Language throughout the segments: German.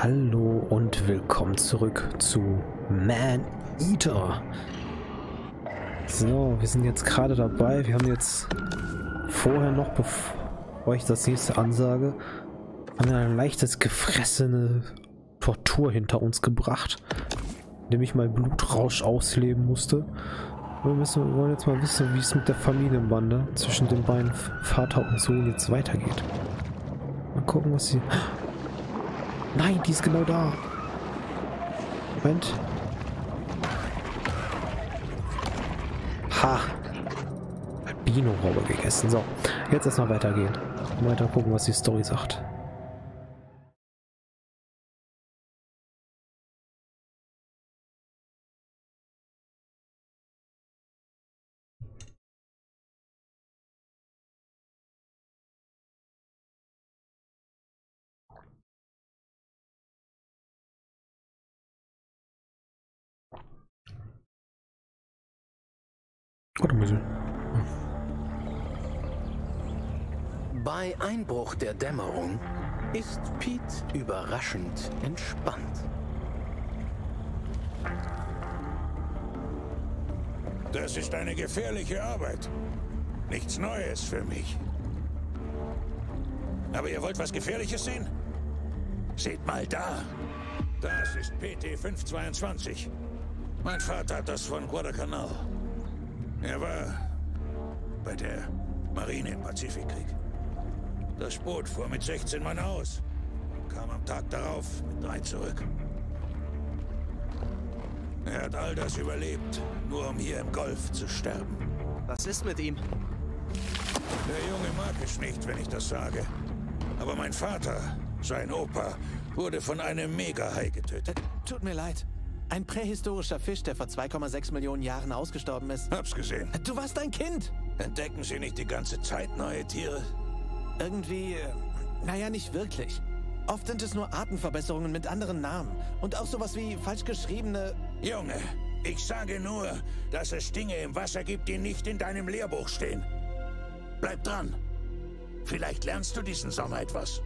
Hallo und willkommen zurück zu Man-Eater. So, wir sind jetzt gerade dabei. Wir haben jetzt vorher noch, bevor ich das nächste ansage, haben wir ein leichtes gefressene Tortur hinter uns gebracht, indem ich mein Blutrausch ausleben musste. Wir wollen jetzt mal wissen, wie es mit der Familienbande zwischen den beiden Vater und Sohn jetzt weitergeht. Mal gucken, was sie... Nein, die ist genau da. Moment. Ha. Albino-Robbe gegessen. So, jetzt erstmal weitergehen. Weiter gucken, was die Story sagt. Oder Musik. Bei Einbruch der Dämmerung ist Pete überraschend entspannt. Das ist eine gefährliche Arbeit. Nichts Neues für mich. Aber ihr wollt was Gefährliches sehen? Seht mal da. Das ist PT 522. Mein Vater hat das von Guadalcanal. Er war bei der Marine im Pazifikkrieg. Das Boot fuhr mit 16 Mann aus und kam am Tag darauf mit 3 zurück. Er hat all das überlebt, nur um hier im Golf zu sterben. Was ist mit ihm? Der Junge mag es nicht, wenn ich das sage. Aber mein Vater, sein Opa, wurde von einem Megahai getötet. Tut mir leid. Ein prähistorischer Fisch, der vor 2,6 Millionen Jahren ausgestorben ist. Hab's gesehen. Du warst ein Kind! Entdecken Sie nicht die ganze Zeit neue Tiere? Irgendwie, naja, nicht wirklich. Oft sind es nur Artenverbesserungen mit anderen Namen. Und auch sowas wie falsch geschriebene... Junge, ich sage nur, dass es Dinge im Wasser gibt, die nicht in deinem Lehrbuch stehen. Bleib dran. Vielleicht lernst du diesen Sommer etwas.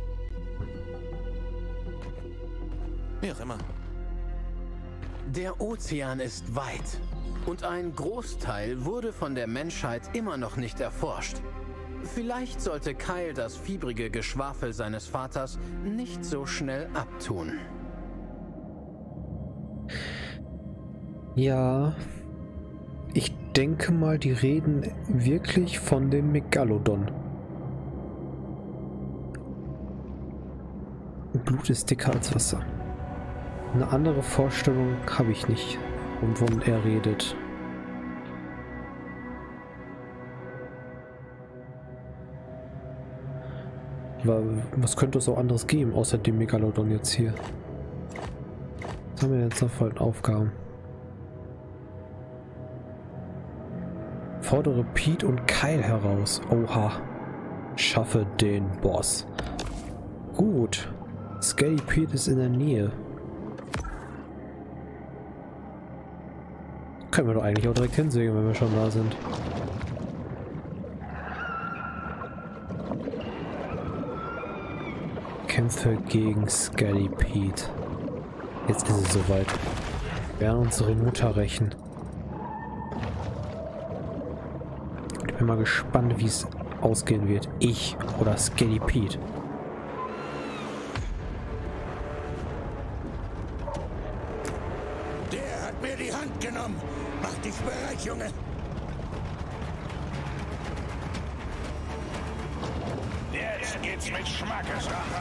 Wie auch immer. Der Ozean ist weit und ein Großteil wurde von der Menschheit immer noch nicht erforscht. Vielleicht sollte Kyle das fiebrige Geschwafel seines Vaters nicht so schnell abtun. Ja, ich denke mal, die reden wirklich von dem Megalodon. Blut ist dicker als Wasser. Eine andere Vorstellung habe ich nicht, wovon er redet. Aber was könnte es auch anderes geben, außer dem Megalodon jetzt hier? Was haben wir jetzt noch für Aufgaben? Fordere Pete und Kyle heraus. Oha. Schaffe den Boss. Gut. Skelly Pete ist in der Nähe. Können wir doch eigentlich auch direkt hinsegeln, wenn wir schon da sind. Kämpfe gegen Skelly Pete. Jetzt ist es soweit. Wir werden unsere Mutter rächen. Ich bin mal gespannt, wie es ausgehen wird. Ich oder Skelly Pete. Der hat mir die Hand genommen. Mach dich bereit, Junge. Jetzt geht's mit Schmackesrache.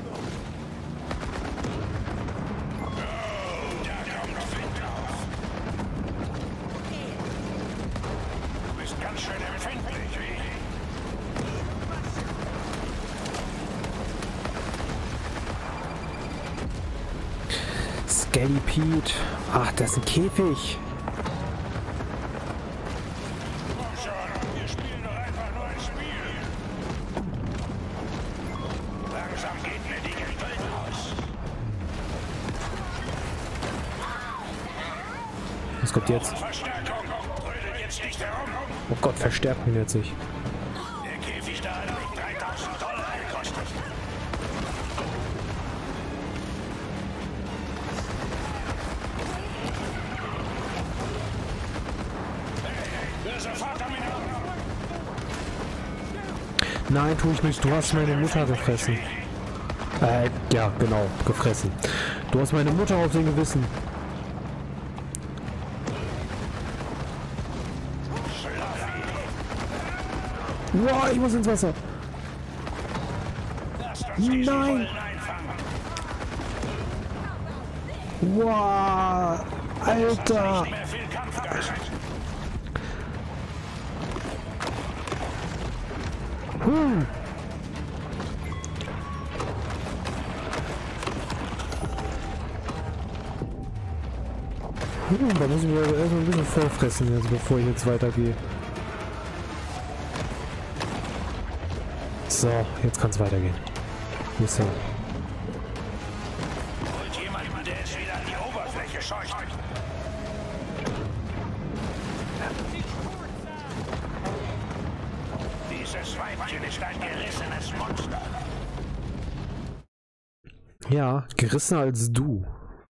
Oh, da kommt Wind auf. Du bist ganz schön empfindlich, wie? Skelly Pete. Ach, das ist ein Käfig. Komm schon, wir spielen doch einfach nur ein Spiel. Langsam geht mir die Geduld aus. Was kommt jetzt? Verstärkung. Brüllt jetzt nicht herum. Oh Gott, Verstärkung jetzt sich. Der Käfig da hat $3.000 gekostet. Nein, tu ich nicht. Du hast meine Mutter gefressen. Ja, genau, gefressen. Du hast meine Mutter auf den Gewissen. Wow, ich muss ins Wasser. Nein. Wow, Alter. Da muss ich mir erstmal ein bisschen vollfressen jetzt, bevor ich jetzt weitergehe. So, jetzt kann es weitergehen. Muss hin. Und jemanden, der es wieder an die Oberfläche scheucht. Dieses Weibchen ist ein gerissenes Monster. Ja, gerissener als du.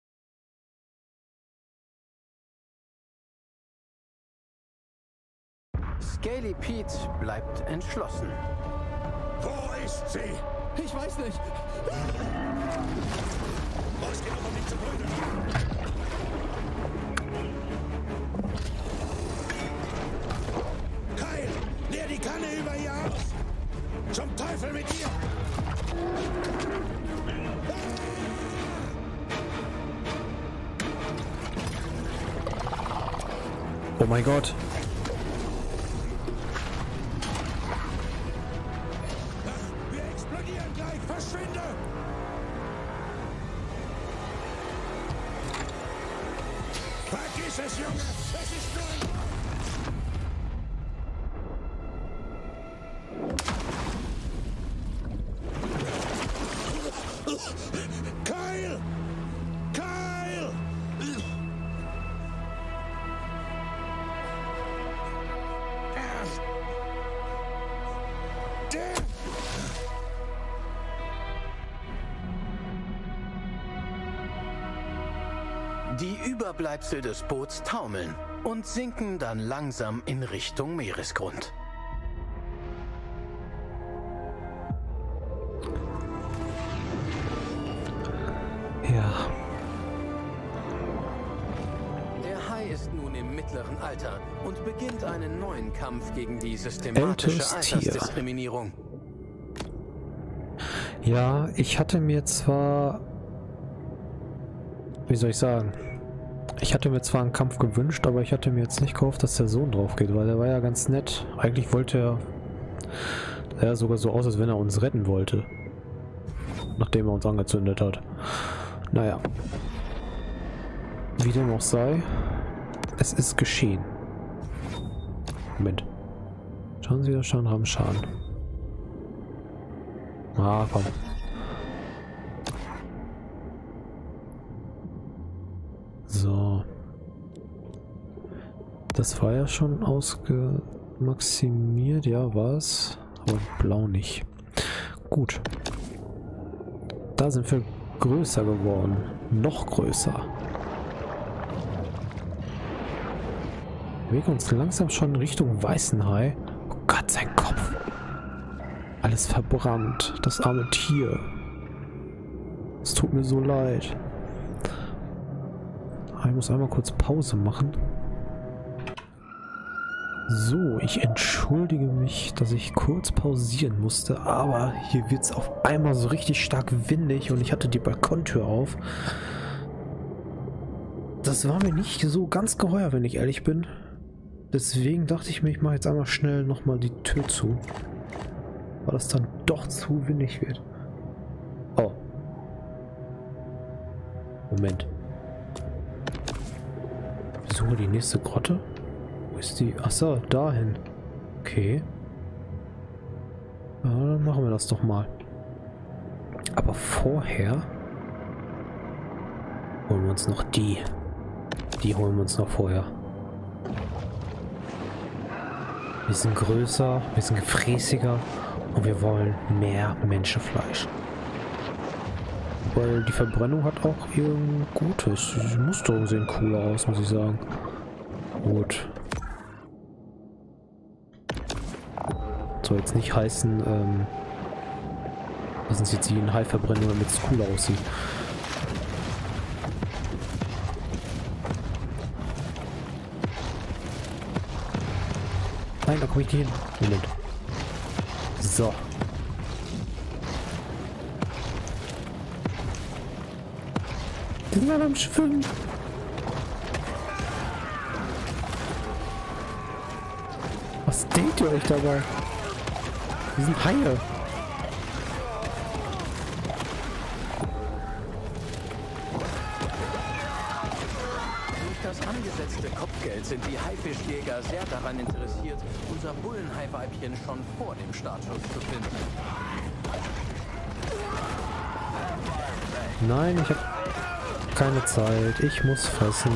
Scaly Pete bleibt entschlossen. Wo ist sie? Ich weiß nicht. Was geht aber nicht zu Brüdern? Kyle, leer die Kanne über ihr aus! Zum Teufel mit ihr! Oh mein Gott. Wir explodieren gleich! Verschwinde! Vergiss es, Junge! Es ist nur ein... Kyle! Kyle! Die Überbleibsel des Boots taumeln und sinken dann langsam in Richtung Meeresgrund. Ja. Der Hai ist nun im mittleren Alter und beginnt einen neuen Kampf gegen die systematische Ältes Tier. Altersdiskriminierung. Ja, ich hatte mir zwar... Wie soll ich sagen? Ich hatte mir zwar einen Kampf gewünscht, aber ich hatte mir jetzt nicht gehofft, dass der Sohn drauf geht, weil der war ja ganz nett. Eigentlich wollte er... Er sogar so aus, als wenn er uns retten wollte. Nachdem er uns angezündet hat. Naja. Wie dem auch sei. Es ist geschehen. Moment. Schauen Sie, das Schaden haben Schaden. Ah, komm. So. Das war ja schon ausgemaximiert. Ja, war's. Aber blau nicht. Gut. Da sind wir größer geworden. Noch größer. Wir bewegen uns langsam schon Richtung Weißenhai. Oh Gott, sein Kopf. Alles verbrannt. Das arme Tier. Es tut mir so leid. Ich muss einmal kurz Pause machen. So, ich entschuldige mich, dass ich kurz pausieren musste, aber hier wird es auf einmal so richtig stark windig und ich hatte die Balkontür auf. Das war mir nicht so ganz geheuer, wenn ich ehrlich bin. Deswegen dachte ich mir, ich mache jetzt einmal schnell nochmal die Tür zu. Weil das dann doch zu windig wird. Oh. Moment. Suche die nächste Grotte. Wo ist die? Achso, dahin. Okay. Ja, dann machen wir das doch mal. Aber vorher holen wir uns noch die. Die holen wir uns noch vorher. Wir sind größer, wir sind gefräßiger und wir wollen mehr Menschenfleisch. Weil die Verbrennung hat auch irgend Gutes. Die Musterungen sehen cooler aus, muss ich sagen. Gut. soll jetzt nicht heißen, lassen Sie jetzt einen Hai verbrennen, damit es cool aussieht. Nein, da komme ich nicht hin. Moment. So. Die sind alle am Schwimmen. Was denkt ihr euch dabei? Die sind Haie. Durch das angesetzte Kopfgeld sind die Haifischjäger sehr daran interessiert, unser Bullenhaiweibchen schon vor dem Startschuss zu finden. Nein, ich habe keine Zeit. Ich muss fressen.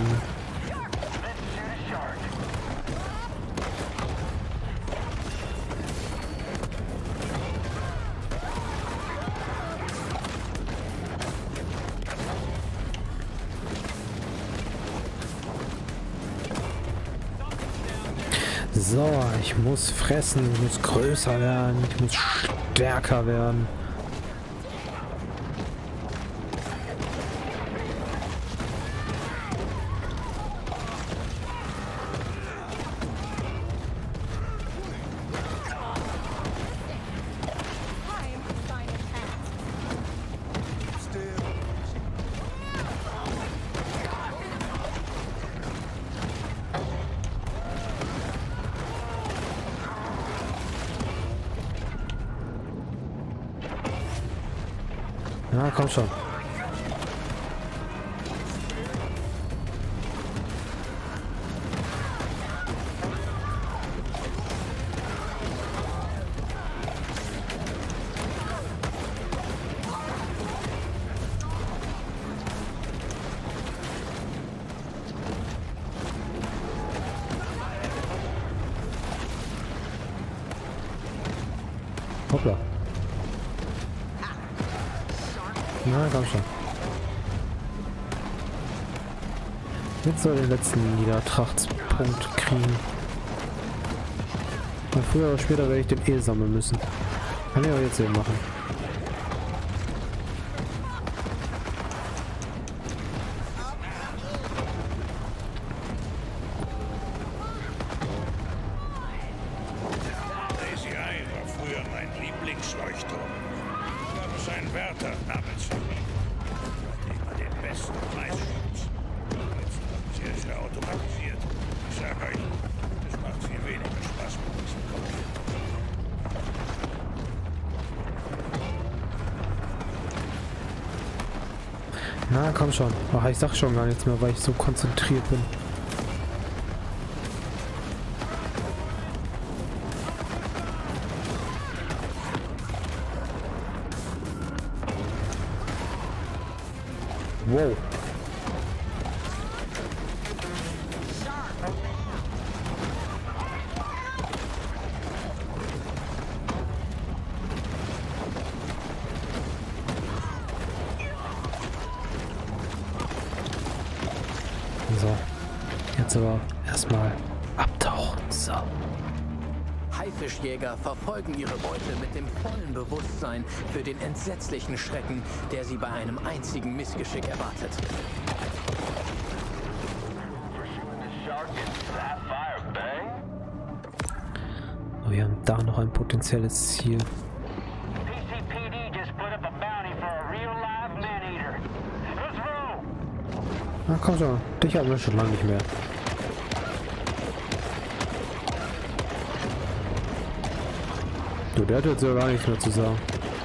So, ich muss fressen, ich muss größer werden, ich muss stärker werden. Ja, komm schon. Hoppla. Na, komm schon. Jetzt soll den letzten Niedertrachtspunkt kriegen. Und früher oder später werde ich den eh sammeln müssen. Kann ich auch jetzt eben machen. Lazy Eye war früher mein Lieblingsleuchtturm. Gab es einen Wärter namens immer den besten Preisschutz. Jetzt haben sie es automatisiert. Ich sag euch, es macht viel weniger Spaß mit diesem Computer. Na, komm schon. Ach, ich sag schon gar nichts mehr, weil ich so konzentriert bin. Wow. So. Jetzt aber erstmal abtauchen. So. Haifischjäger verfolgen ihre Beute mit dem vollen Bewusstsein für den entsetzlichen Schrecken, der sie bei einem einzigen Missgeschick erwartet. Oh, wir haben da noch ein potenzielles Ziel. Na komm schon, dich haben wir schon lange nicht mehr. Du, der hat jetzt ja gar nichts mehr zu sagen.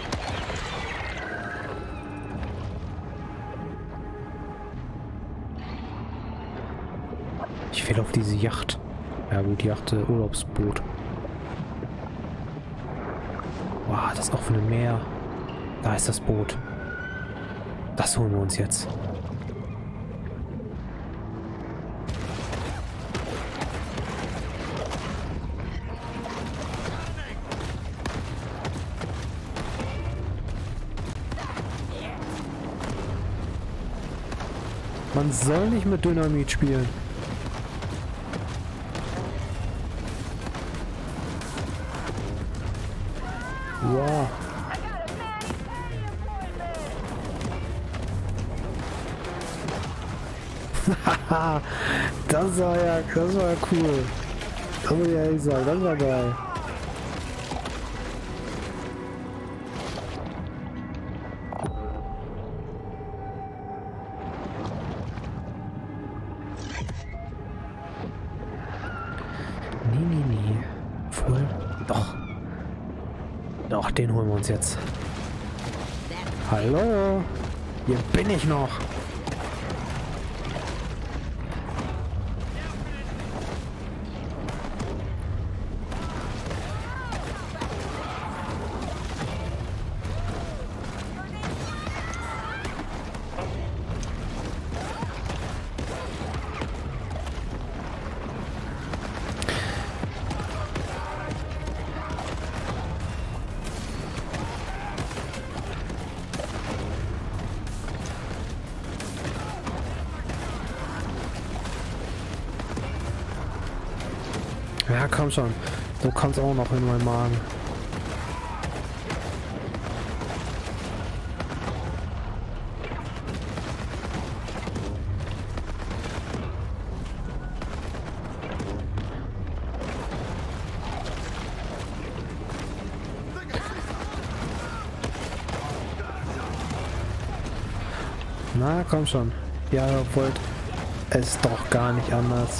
Ich will auf diese Yacht. Ja gut, Yacht, Urlaubsboot. Wow, das offene Meer. Da ist das Boot. Das holen wir uns jetzt. Man soll nicht mit Dynamit spielen. Haha, das war cool. Das muss ich ehrlich sagen, das war geil. Nee. Voll. Doch, den holen wir uns jetzt. Hallo? Hier bin ich noch. Ja, komm schon. Du kommst auch noch in meinen Magen. Na, komm schon. Ja, ihr wollt es doch gar nicht anders.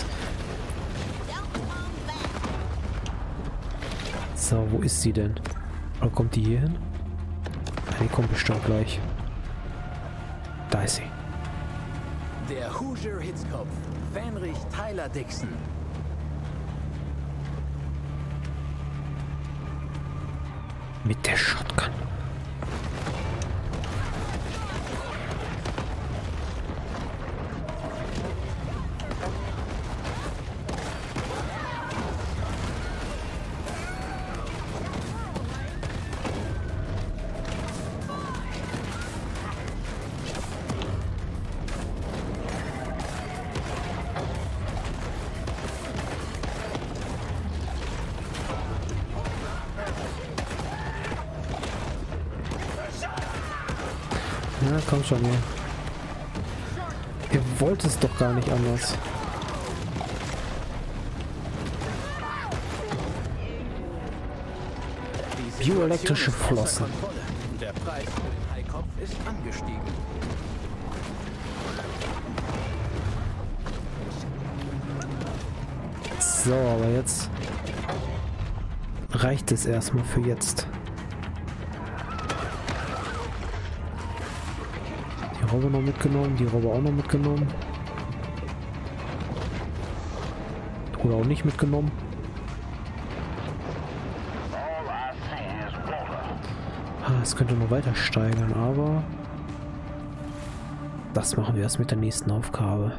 So, wo ist sie denn? Oder kommt die hier hin? Die kommt bestimmt gleich. Da ist sie. Der Hoosier Hitzkopf, Fenrich Tyler Dixon. Mit der Shotgun. Ja, komm schon hier. Ihr wollt es doch gar nicht anders. Bioelektrische Flossen. Der Preis für den Haikopf ist angestiegen. So, aber jetzt reicht es erstmal für jetzt. Die Robbe noch mitgenommen, die Robbe auch noch mitgenommen. Oder auch nicht mitgenommen. Es könnte noch weiter steigern, aber das machen wir erst mit der nächsten Aufgabe.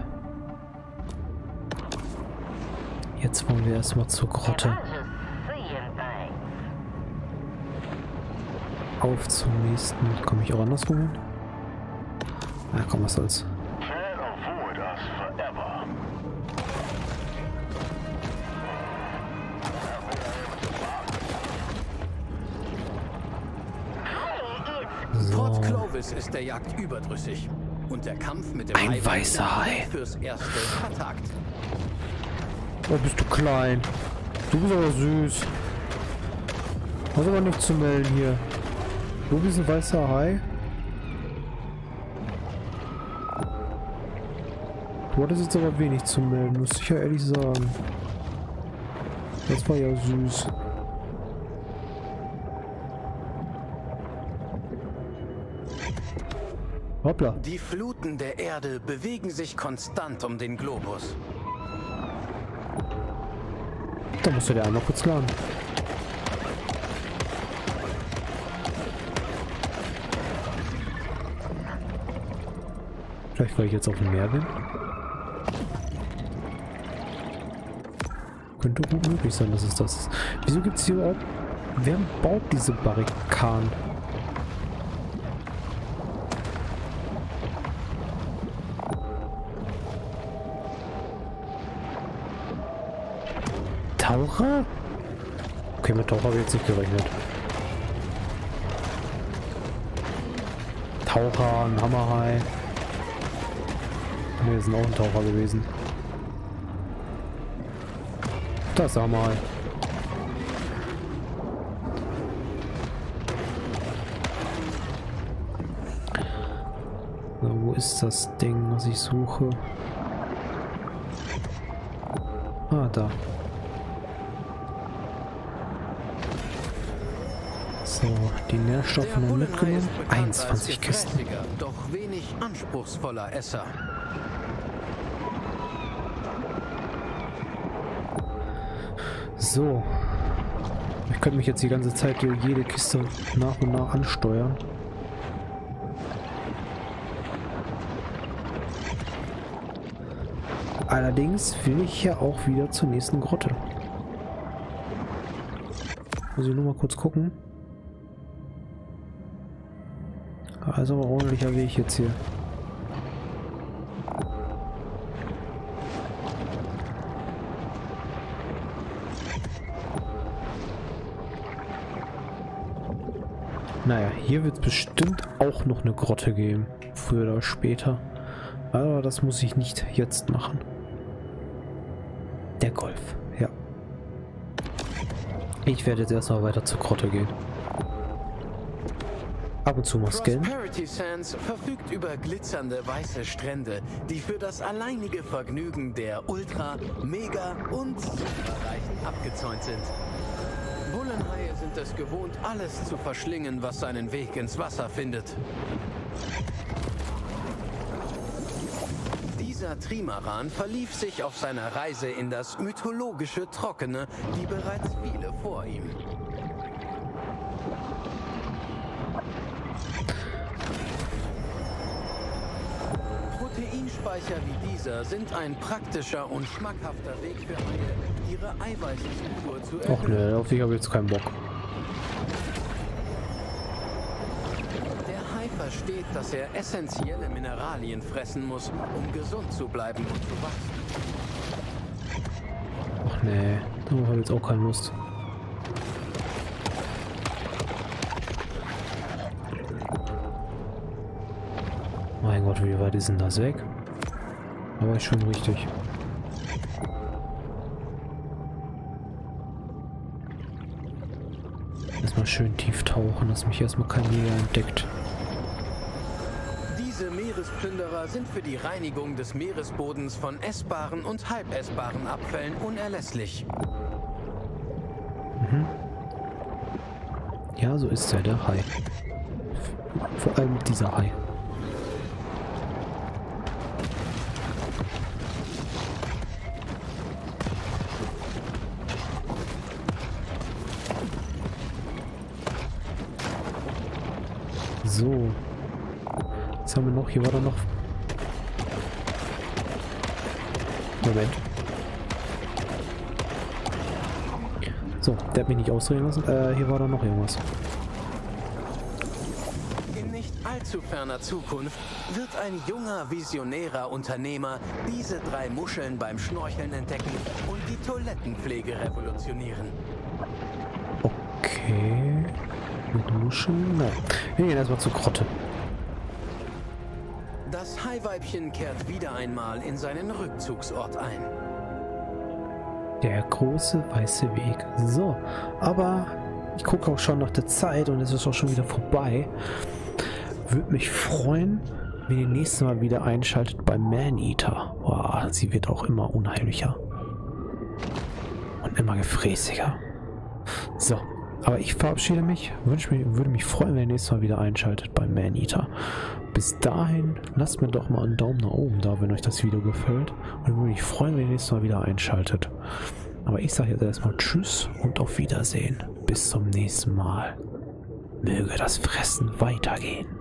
Jetzt wollen wir erstmal zur Grotte. Auf zum nächsten. Komme ich auch anderswo hin? Na komm, was soll's. Port Clovis ist der Jagd überdrüssig. Und der Kampf mit dem Ein weißer Hai. Fürs Erste vertagt. Oh, bist du klein. Du bist aber süß. Hast aber nichts zu melden hier. Du bist ein weißer Hai. Du hattest jetzt aber wenig zu melden, muss ich ja ehrlich sagen. Das war ja süß. Hoppla. Die Fluten der Erde bewegen sich konstant um den Globus. Da musste der einmal kurz laden. Vielleicht, weil ich jetzt auf dem Meer bin. Könnte gut möglich sein, dass es das ist. Wieso gibt es hier überhaupt... Wer baut diese Barrikaden? Taucher? Okay, mit Taucher habe ich jetzt nicht gerechnet. Taucher, ein Hammerhai. Ne, das sind auch ein Taucher gewesen. Das sag mal. So, wo ist das Ding, was ich suche? Ah, da. So, die Nährstoffe noch mitgenommen. 21 Kisten. Doch wenig anspruchsvoller Esser. So. Ich könnte mich jetzt die ganze Zeit jede Kiste nach und nach ansteuern. Allerdings will ich ja auch wieder zur nächsten Grotte. Muss ich nur mal kurz gucken. Also aber ordentlicher Weg jetzt hier. Naja, hier wird es bestimmt auch noch eine Grotte geben. Früher oder später. Aber das muss ich nicht jetzt machen. Der Golf, ja. Ich werde jetzt erstmal weiter zur Grotte gehen. Ab und zu mal scannen. Prosperity Sands verfügt über glitzernde weiße Strände, die für das alleinige Vergnügen der Ultra, Mega und Superreichen abgezäunt sind. Bullenhaie sind es gewohnt, alles zu verschlingen, was seinen Weg ins Wasser findet. Dieser Trimaran verlief sich auf seiner Reise in das mythologische Trockene, wie bereits viele vor ihm. Proteinspeicher wie dieser sind ein praktischer und schmackhafter Weg für Haie, ihre Eiweißzufuhr zu erhöhen. Och ne, auf die habe ich jetzt keinen Bock. Der Hai versteht, dass er essentielle Mineralien fressen muss, um gesund zu bleiben und zu wachsen. Ach nee, da habe ich jetzt auch keine Lust. Mein Gott, wie weit ist denn das weg? Aber ist schon richtig. Erstmal schön tief tauchen, dass mich erstmal kein Jäger entdeckt. Diese Meeresplünderer sind für die Reinigung des Meeresbodens von essbaren und halbessbaren Abfällen unerlässlich. Mhm. Ja, so ist er, der Hai. Vor allem dieser Hai. So. Was haben wir noch? Hier war doch noch... Moment. So, der hat mich nicht ausreden lassen. Hier war doch noch irgendwas. In nicht allzu ferner Zukunft wird ein junger, visionärer Unternehmer diese 3 Muscheln beim Schnorcheln entdecken und die Toilettenpflege revolutionieren. Okay. Mit Muscheln? Nein. Wir gehen erstmal zur Grotte. Das Haiweibchen kehrt wieder einmal in seinen Rückzugsort ein. Der große weiße Weg. So, aber ich gucke auch schon nach der Zeit und es ist auch schon wieder vorbei. Würde mich freuen, wenn ihr nächstes Mal wieder einschaltet bei Maneater. Boah, sie wird auch immer unheimlicher. Und immer gefräßiger. So, aber ich verabschiede mich. Würde mich freuen, wenn ihr nächstes Mal wieder einschaltet bei Maneater. Bis dahin, lasst mir doch mal einen Daumen nach oben da, wenn euch das Video gefällt. Und würde mich freuen, wenn ihr nächstes Mal wieder einschaltet. Aber ich sage jetzt erstmal Tschüss und auf Wiedersehen. Bis zum nächsten Mal. Möge das Fressen weitergehen.